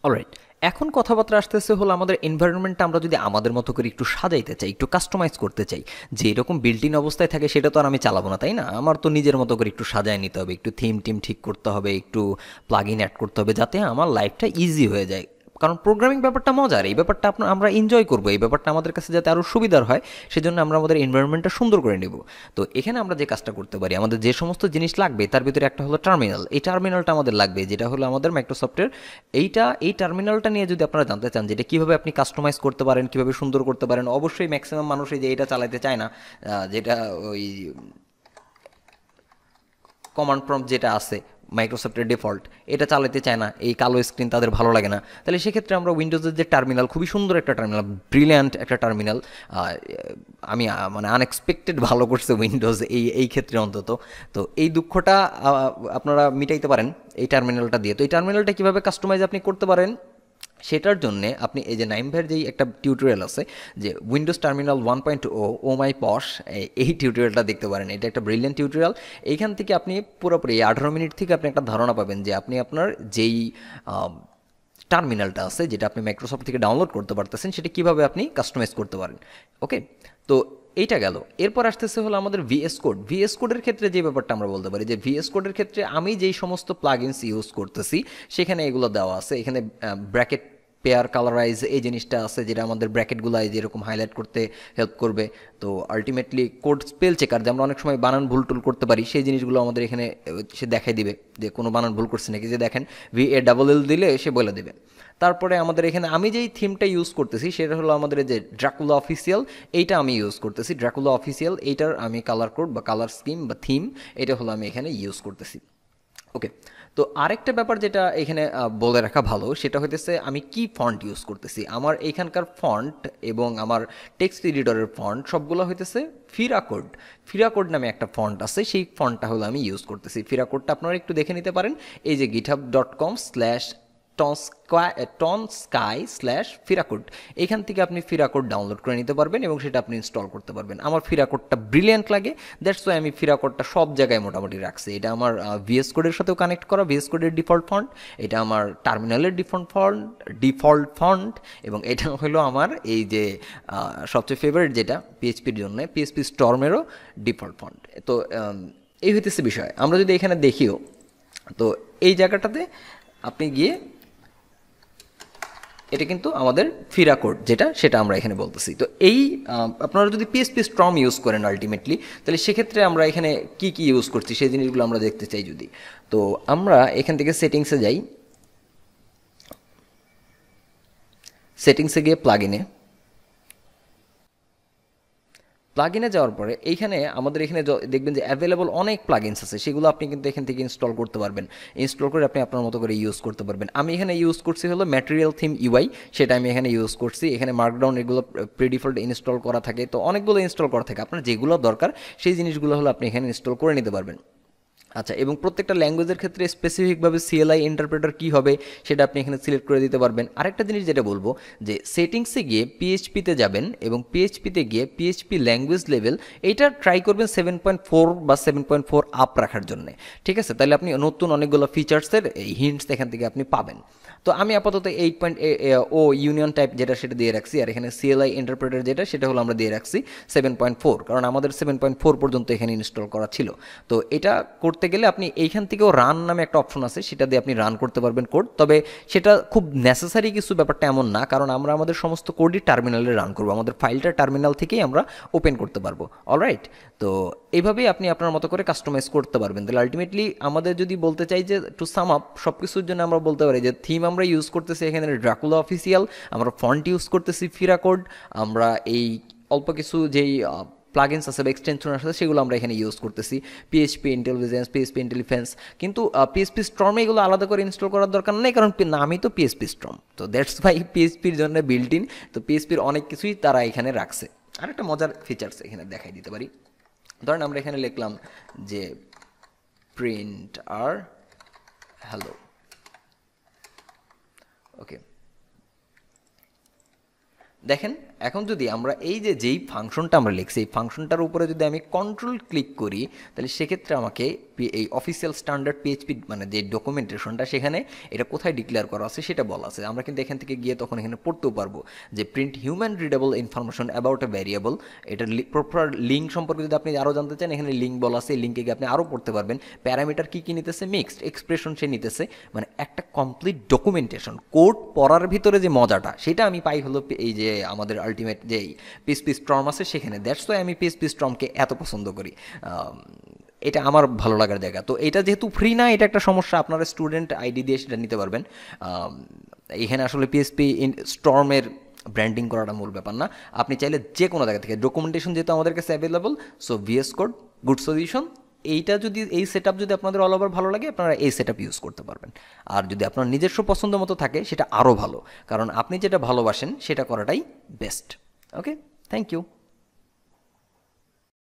Alright, এখন কথাবার্তা আসতেছে হলো আমাদের এনভায়রনমেন্টটা আমরা যদি আমাদের মতো করে একটু সাজাইতে চাই, একটু কাস্টমাইজ করতে চাই, যে এরকম বিল্ট ইন অবস্থায় থাকে সেটা তো আর আমি চালাবো না, তাই না? আমার তো নিজের মতো করে একটু সাজায় নিতে হবে, একটু থিম টিম ঠিক করতে হবে, একটু প্লাগ ইন অ্যাড করতে হবে যাতে আমার লাইফটা ইজি হয়ে যায়। কারণ প্রোগ্রামিং ব্যাপারটা মজার, এই ব্যাপারটা আমরা এনজয় করবো, এই ব্যাপারটা আমাদের কাছে যাতে আরও সুবিধার হয় সেজন্য আমরা আমাদের এনভায়রনমেন্টটা সুন্দর করে নেব। তো এখানে আমরা যে কাজটা করতে পারি, আমাদের যে সমস্ত জিনিস লাগবে তার ভিতরে একটা হলো টার্মিনাল। এই টার্মিনালটা আমাদের লাগবে, যেটা হলো আমাদের মাইক্রোসফটের। এই টার্মিনালটা নিয়ে যদি আপনারা জানতে চান যেটা কীভাবে আপনি কাস্টমাইজ করতে পারেন, কীভাবে সুন্দর করতে পারেন, অবশ্যই ম্যাক্সিমাম মানুষই যে এটা চালাতে চায় না, যেটা ওই কমান্ড প্রম্পট যেটা আছে মাইক্রোসফটের ডিফল্ট, এটা চালাতে চায় না, এই কালো স্ক্রিন তাদের ভালো লাগে না। তাহলে সেক্ষেত্রে আমরা উইন্ডোজের যে টার্মিনাল, খুবই সুন্দর একটা টার্মিনাল, ব্রিলিয়ান্ট একটা টার্মিনাল, আমি মানে আনএক্সপেক্টেড ভালো করছে উইন্ডোজ এই ক্ষেত্রে অন্তত। তো এই দুঃখটা আপনারা মিটাইতে পারেন এই টার্মিনালটা দিয়ে। তো এই টার্মিনালটা কীভাবে কাস্টমাইজ আপনি করতে পারেন সেটার জন্যে আপনি এই যে নাইম ভাইয়ের যেই একটা টিউটোরিয়াল আছে যে উইন্ডোজ টার্মিনাল 1.0 ও মাই পশ, এই টিউটোরিয়ালটা দেখতে পারেন। এটা একটা ব্রিলিয়ান্ট টিউটোরিয়াল। এইখান থেকে আপনি পুরোপুরি 18 মিনিট থেকে আপনি একটা ধারণা পাবেন যে আপনি আপনার যেই টার্মিনালটা আছে যেটা আপনি মাইক্রোসফট থেকে ডাউনলোড করতে পারতেছেন সেটা কীভাবে আপনি কাস্টমাইজ করতে পারেন। ওকে, তো এইটা গেল। এরপর আসতেছে হলো আমাদের ভিএস কোড। ভিএস কোডের ক্ষেত্রে যে ব্যাপারটা আমরা বলতে পারি যে ভিএস কোডের ক্ষেত্রে আমি যেই সমস্ত প্লাগইনস ইউজ করতেছি সেখানে এগুলো দেওয়া আছে। এখানে ব্র্যাকেট পেয়ার কালারাইজ এই জিনিসটা আছে যেটা আমাদের ব্র্যাকেটগুলো যেরকম হাইলাইট করতে হেল্প করবে। তো আলটিমেটলি কোড স্পেল চেকার, যে আমরা অনেক সময় বানান ভুল টুল করতে পারি, সেই জিনিসগুলো আমাদের এখানে সে দেখাই দিবে যে কোনো বানান ভুল করছে নাকি, যে দেখেন VALL দিলে সে বলে দেবে। তারপরে আমাদের এখানে আমি যেই থিমটা ইউজ করতেছি সেটা হলো আমাদের যে ড্রাকুলা অফিসিয়াল, এইটা আমি ইউজ করতেছি। ড্রাকুলা অফিসিয়াল এইটার আমি কালার কোড বা কালার স্কিম বা থিম এটা হলো আমি এখানে ইউজ করতেছি। ওকে, তো আরেকটা ব্যাপার যেটা এখানে বলে রাখা ভালো সেটা হইতেছে আমি কি ফন্ট ইউজ করতেছি। আমার এইখানকার ফন্ট এবং আমার টেক্সট এডিটরের ফন্ট সবগুলো হইতেছে ফিরাকোড। ফিরাকোড নামে একটা ফন্ট আছে, সেই ফন্টটা হলো আমি ইউজ করতেছি। ফিরাকোডটা আপনারা একটু দেখে নিতে পারেন, এই যে github.com/tonsky/ফিরাকোড, এখান থেকে আপনি ফিরাকোড ডাউনলোড করে নিতে পারবেন এবং সেটা আপনি ইনস্টল করতে পারবেন। আমার ফিরাকোডটা ব্রিলিয়ান্ট লাগে, দ্যাটস ওয়াই আমি ফিরাকোডটা সব জায়গায় মোটামুটি রাখছি। এটা আমার ভিএস কোডের সাথেও কানেক্ট করা, ভিএস কোডের ডিফল্ট ফন্ট, এটা আমার টার্মিনালের ডিফল্ট ফন্ট এবং এটা হলো আমার এই যে সবচেয়ে ফেভারিট যেটা পিএইচপির জন্য পিএইচপি স্টর্মেরও ডিফল্ট ফন্ট। তো এই হইতেছে বিষয়। আমরা যদি এখানে দেখিও, তো এই জায়গাটাতে আপনি গিয়ে এটা কিন্তু আমাদের ফিরা কোড যেটা, সেটা আমরা এখানে বলতেছি। তো এই আপনারা যদি পিএইচপি স্ট্রম ইউজ করেন আলটিমেটলি, তাহলে সেক্ষেত্রে আমরা এখানে কি কি ইউজ করছি সেই জিনিসগুলো আমরা দেখতে চাই যদি। তো আমরা এখান থেকে সেটিংসে যাই, সেটিংসে গিয়ে প্লাগইনে যাওয়ার পরে এইখানে আমাদের এখানে দেখবেন যে অ্যাভেলেবল অনেক প্লাগইনস আছে, সেগুলো আপনি কিন্তু এখান থেকে ইনস্টল করতে পারবেন। ইনস্টল করে আপনি আপনার মতো করে ইউজ করতে পারবেন। আমি এখানে ইউজ করছি হলো ম্যাটেরিয়াল থিম ইউআই, সেটা আমি এখানে ইউজ করছি। এখানে মার্কডাউন এগুলো প্রিডিফল্ট ইনস্টল করা থাকে, তো অনেকগুলো ইনস্টল করা থাকে। আপনার যেগুলো দরকার সেই জিনিসগুলো হলো আপনি এখানে ইনস্টল করে নিতে পারবেন। আচ্ছা, এবং প্রত্যেকটা ল্যাঙ্গুয়েজের ক্ষেত্রে স্পেসিফিকভাবে সিএলআই ইন্টারপ্রেটার কী হবে সেটা আপনি এখানে সিলেক্ট করে দিতে পারবেন। আরেকটা জিনিস যেটা বলবো যে সেটিংসে গিয়ে পিএইচপিতে যাবেন এবং পিএইচপিতে গিয়ে পিএইচপি ল্যাঙ্গুয়েজ লেভেল এইটা ট্রাই করবেন 7.4 বা 7.4 আপ রাখার জন্য। ঠিক আছে, তাহলে আপনি নতুন অনেকগুলো ফিচার্সের এই হিন্টস এখান থেকে আপনি পাবেন। তো আমি আপাতত 8.0 ইউনিয়ন টাইপ যেটা সেটা দিয়ে রাখছি, আর এখানে সিএলআই ইন্টারপ্রেটার যেটা সেটা হলো আমরা দিয়ে রাখছি 7.4, কারণ আমাদের 7.4 পর্যন্ত এখানে ইনস্টল করা ছিল। তো এটা করতে গেলে আপনি এইখান থেকেও রান নামে একটা অপশন আছে, সেটা দিয়ে আপনি রান করতে পারবেন কোড। তবে সেটা খুব নেসেসারি কিছু ব্যাপারটা এমন না, কারণ আমরা আমাদের সমস্ত কোডই টার্মিনালে রান করবো, আমাদের ফাইলটা টার্মিনাল থেকেই আমরা ওপেন করতে পারবো। অলরাইট, তো এইভাবেই আপনি আপনার মতো করে কাস্টমাইজ করতে পারবেন। তাহলে আলটিমেটলি আমাদের যদি বলতে চাই যে টু সাম আপ সব কিছুর জন্য আমরা বলতে পারি যে থিম আমরা ইউজ করতেছি এখানে ড্রাকুলা অফিসিয়াল, আমরা ফন্ট ইউজ করতেছি ফিরাকোড, আমরা এই অল্প কিছু যেই প্লাগইনস আছে বা এক্সটেনশন আছে সেগুলো আমরা এখানে ইউজ করতেছি, পিএইচপি ইন্টেলিজেন্স, পিএইচপি ইন্টেলিফেন্স। কিন্তু পিএইচপি স্টর্মে এগুলো আলাদা করে ইনস্টল করার দরকার নেই, কারণ নামই তো পিএইচপি স্টর্ম। তো দ্যাটস ভাই পিএইচপির জন্য বিল্ট ইন, তো পিএইচপির অনেক কিছুই তারা এখানে রাখছে। আর একটা মজার ফিচার্স এখানে দেখাই দিতে পারি। ধরেন আমরা এখানে লিখলাম যে প্রিন্ট আর হ্যালো। ওকে, দেখেন এখন যদি আমরা এই যে যেই ফাংশনটা আমরা লিখছি এই ফাংশনটার উপরে যদি আমি কন্ট্রোল ক্লিক করি, তাহলে সেক্ষেত্রে আমাকে এই অফিসিয়াল স্ট্যান্ডার্ড পিএইচপি মানে যে ডকুমেন্টেশনটা সেখানে এটা কোথায় ডিক্লেয়ার করা আছে সেটা বলা আছে। আমরা কিন্তু এখান থেকে গিয়ে তখন এখানে পড়তেও পারবো যে print human readable information about a variable. এটার প্রপার লিঙ্ক সম্পর্কে যদি আপনি আরও জানতে চান, এখানে লিঙ্ক বলা আছে, এই লিঙ্কে গিয়ে আপনি আরও পড়তে পারবেন। প্যারামিটার কী কী নিতেছে, মিক্সড এক্সপ্রেশন সে নিতেছে, মানে একটা কমপ্লিট ডকুমেন্টেশন। কোড পড়ার ভিতরে যে মজাটা সেটা আমি পাই হলো এই যে আমাদের আলটিমেট যে পিএইচপি স্টর্ম আছে সেখানে। দ্যাটস ওয়াই আমি পিএইচপি স্টর্মকে এত পছন্দ করি, এটা আমার ভালো লাগার জায়গা। তো এটা যেহেতু ফ্রি না, এটা একটা সমস্যা, আপনারা স্টুডেন্ট আইডি দিয়ে সেটা নিতে পারবেন। এখানে আসলে পিএইচপি স্টর্মের ব্র্যান্ডিং করাটা মূল ব্যাপার না, আপনি চাইলে যে কোনো জায়গা থেকে ডকুমেন্টেশন যেহেতু আমাদের কাছে available, so VS code good solution. এইটা যদি এই সেট যদি আপনাদের অল ওভার ভালো লাগে, আপনারা এই সেট ইউজ করতে পারবেন। আর যদি আপনার নিজস্ব পছন্দ মতো থাকে সেটা আরও ভালো, কারণ আপনি যেটা ভালোবাসেন সেটা করাটাই বেস্ট। Okay, thank you.